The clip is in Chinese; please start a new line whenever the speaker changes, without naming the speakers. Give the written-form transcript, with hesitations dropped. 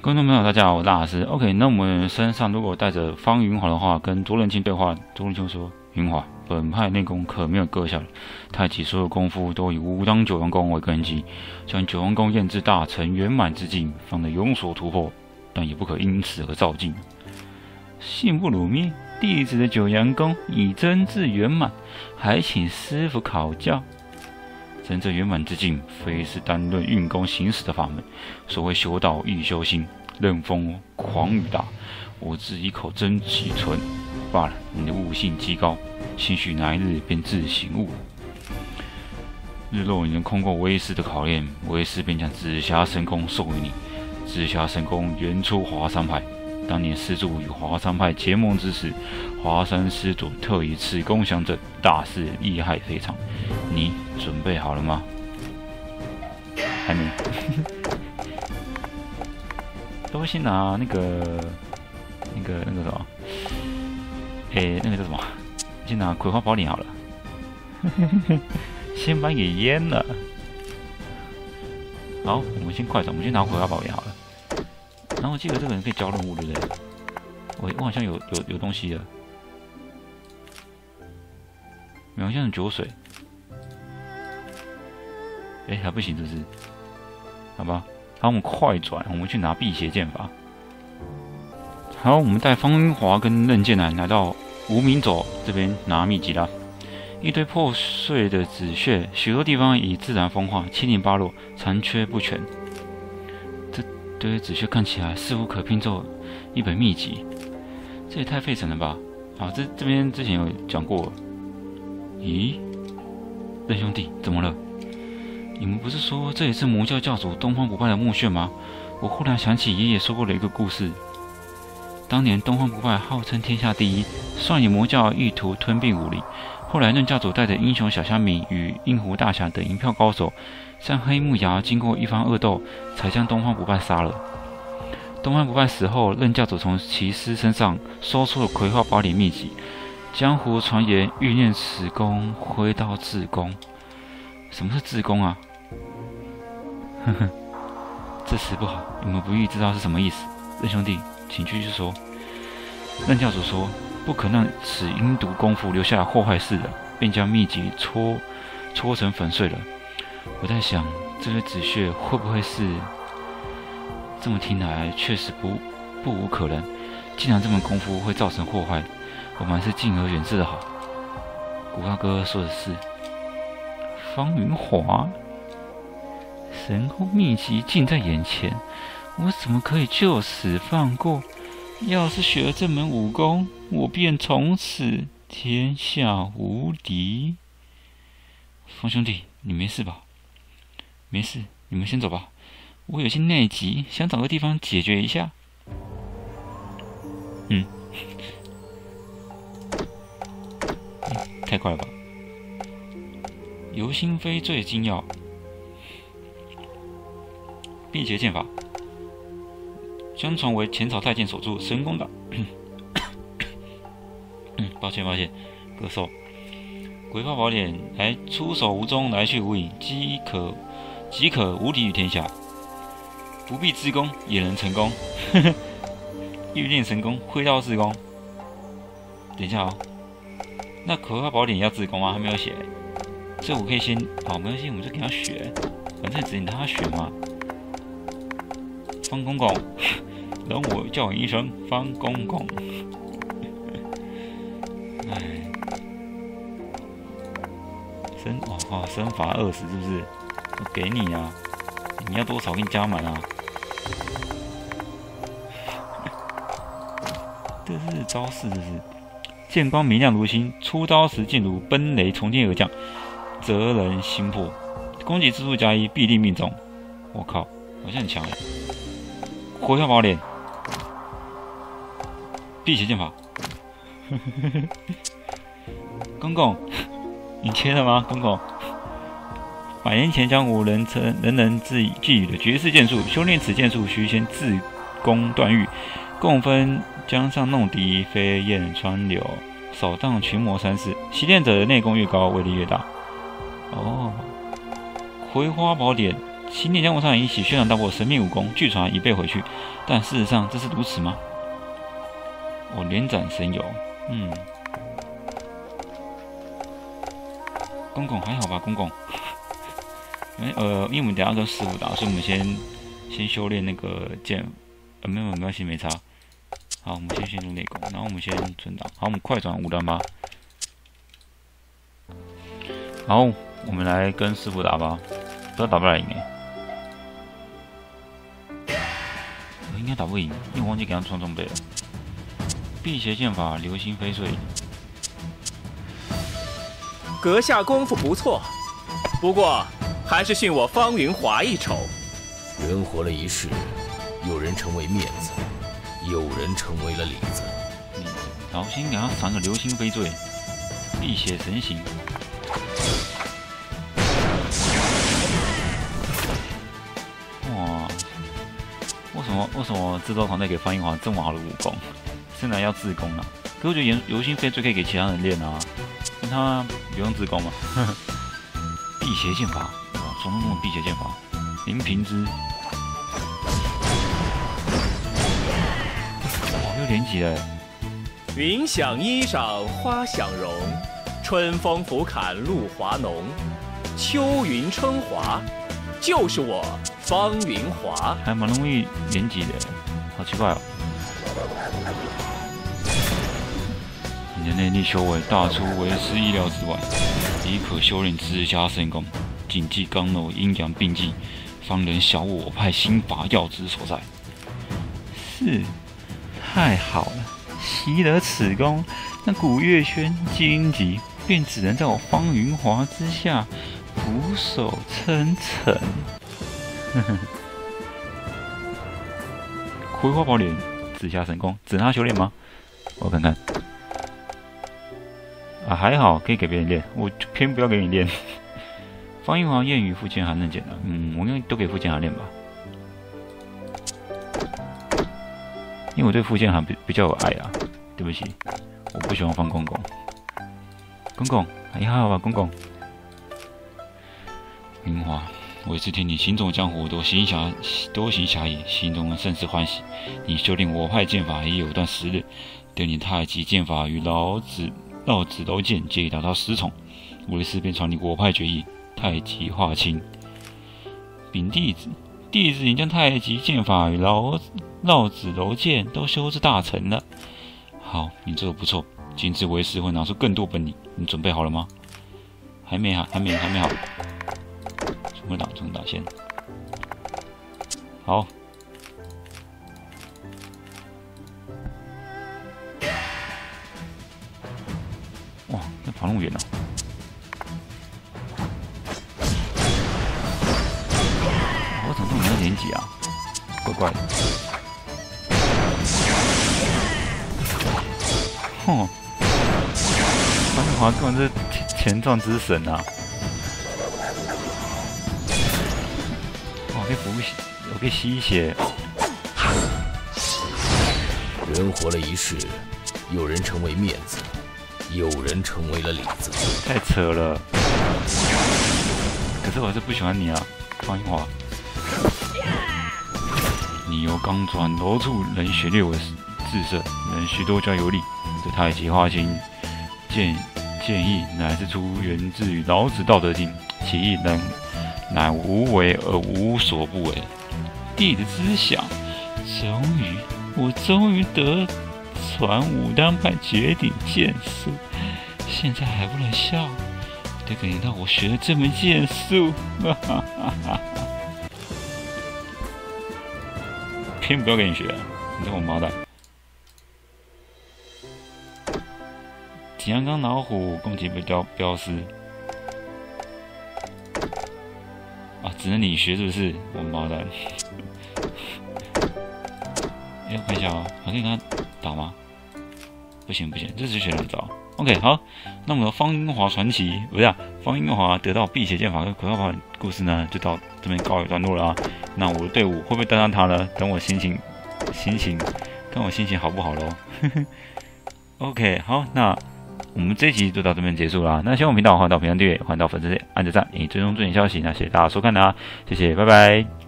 观众朋友，大家好，我是大师。OK， 那我们身上如果带着方云华的话，跟卓仁清对话，卓仁清说：“云华，本派内功可没有搁下了，太极所有功夫都以武当九阳功为根基，将九阳功验至大成圆满之境，方能有所突破，但也不可因此而躁进。信不辱灭，弟子的九阳功已臻至圆满，还请师傅考教。”真正圆满之境，非是单论运功行使的法门。所谓修道亦修心，任风狂雨大，我只一口真气存罢了。你的悟性极高，兴许哪一日便自醒悟。日落你能通过威师的考验，威师便将紫霞神功授予你。紫霞神功原出华山派，当年师祖与华山派结盟之时，华山师祖特以此功相赠，大是厉害非常。你准备好了吗？还没。都先拿那个什么？那个叫什么？先拿葵花宝典好了。先把给淹了。好，我们先快走，我们先拿葵花宝典好了。然后我记得这个人可以交任务，对不对？我好像有东西了。好像是酒水。还不行，是不是？好吧，好，我们快转，我们去拿辟邪剑法。好，我们带方云华跟任剑南来到无名冢这边拿秘籍啦。一堆破碎的纸屑，许多地方已自然风化，七零八落，残缺不全。这堆纸屑看起来似乎可拼凑一本秘籍，这也太费神了吧！啊，这边之前有讲过。咦，任兄弟，怎么了？你们不是说这也是魔教教主东方不败的墓穴吗？我忽然想起爷爷说过的一个故事。当年东方不败号称天下第一，率领魔教意图吞并武林。后来任教主带着英雄小虾米与印湖大侠等一票高手，向黑木崖经过一番恶斗，才将东方不败杀了。东方不败死后，任教主从其师身上搜出了葵花宝典秘籍。江湖传言，欲练此功，挥刀自宫。什么是自宫啊？呵呵，这词不好，你们不欲知道是什么意思。任兄弟，请继续说。任教主说，不可让此阴毒功夫留下祸害世人，便将秘籍搓成粉碎了。我在想，这些纸屑会不会是……这么听来，确实不无可能。既然这门功夫会造成祸害，我们还是敬而远之的好。古大哥说的是。方云华，神功秘籍近在眼前，我怎么可以就此放过？要是学了这门武功，我便从此天下无敌。方兄弟，你没事吧？没事，你们先走吧。我有些内急，想找个地方解决一下。太快了吧！游心飞最精要，辟邪剑法，相传为前朝太监所著，神功大。抱歉，咳嗽。葵花宝典，来出手无踪，来去无影，即可无敌于天下。不必自宫也能成功。欲练神功，挥刀自宫。等一下哦，那葵花宝典要自宫吗？还没有写。这我可以先，好，没关系，我们就给他学，反正只能他学嘛。方公公，容我叫你一声方公公。身罚20是不是？我给你啊，你要多少给你加满啊。这是招式，这是剑光明亮如星，出刀时竟如奔雷从天而降。责人心魄，攻击之数加1，必定命中。我靠，好像很强哎！葵花宝典，辟邪剑法。公公，你切了吗？公公，100年前江湖人人寄予的绝世剑术，修炼此剑术需先自宫断狱，共分江上弄敌、飞燕川流、扫荡群魔3式。习练者的内功越高，威力越大。葵花宝典新店江湖上一起宣传到过神秘武功，据传已被回去，但事实上这是如此吗？我连斩神游，公公还好吧，公公。因为我们等一下跟师傅打，所以我们先修炼那个剑，没关系，没差。好，我们先入内功，然后我们先存档。好，我们快转5段吧。好，我们来跟师傅打吧，不知道打不打赢我应该打不赢，因为我忘记给他创装备了。辟邪剑法，流星飞碎。
阁下功夫不错，不过还是逊我方云华一筹。
人活了一世，有人成为面子，有人成为了里子。
好，先给他传个流星飞坠，辟邪神行。哇，为什么制作团队给方云华这么好的武功？虽然要自宫啊，可我觉得流星飞坠可以给其他人练啊，但他不用自宫嘛。辟邪剑法，哇，传说中的辟邪剑法，林平之，哇，又连级了。
云想衣裳花想容，春风拂槛露华浓。秋云春华，就是我方云华。
还蛮容易连级的，好奇怪哦。你的内力修为大出为师意料之外，已可修炼自家神功，谨记刚柔阴阳并济，方能晓我派心法要旨所在。是，太好了！习得此功，那古月轩荆棘便只能在我方云华之下俯首称臣。葵花宝典，紫霞神功，只他修炼吗？我看看。啊，还好可以给别人练，我就偏不要给你练。方云华、燕语、傅建涵能简单，我应该都给傅建涵练吧，因为我对傅建涵比较有爱啊。对不起，我不喜欢方公公。公公，还好吧，公公。云华，我是听你行走江湖多行侠义，心中甚是欢喜。你修炼我派剑法已有段时日，对你太极剑法与绕指柔剑皆已达到10重，为师便传你我派绝艺太极化清。禀弟子已将太极剑法与绕指柔剑都修至大成了。好，你做得不错，今次为师会拿出更多本领，你准备好了吗？还没好。重打先。好。哇，那跑那么远啊！我怎么这么难连击啊？怪怪的。哼，方云华根本是前传之神啊！我可以吸血。
人活了一世，有人成为面子，有人成为了里子。
太扯了！可是我还是不喜欢你啊，方云华。你由刚转柔处，能血略为自色，能许多加有力。这太极化清剑意乃是源自于老子《道德经》，其意乃无为而无所不为。弟子知晓，我终于得传武当派绝顶剑术，现在还不能笑，得感觉到我学了这门剑术，偏不要给你学，你这王八蛋！景阳冈老虎攻击镖师啊，只能你学是不是？王八蛋！我看一下啊，还可以跟他打吗？不行，这只学2招。OK， 好，那我们的方云华传奇不是啊，方云华得到辟邪剑法跟葵花宝故事呢，就到这边告一段落了啊。那我的队伍会不会带上他呢？等我心情，看我心情好不好咯。OK， 好，那我们这一集就到这边结束啦。那喜欢我频道，欢迎到评论订阅，欢迎到粉丝页按个赞，以追踪最新消息。那谢谢大家收看啦，谢谢，拜拜。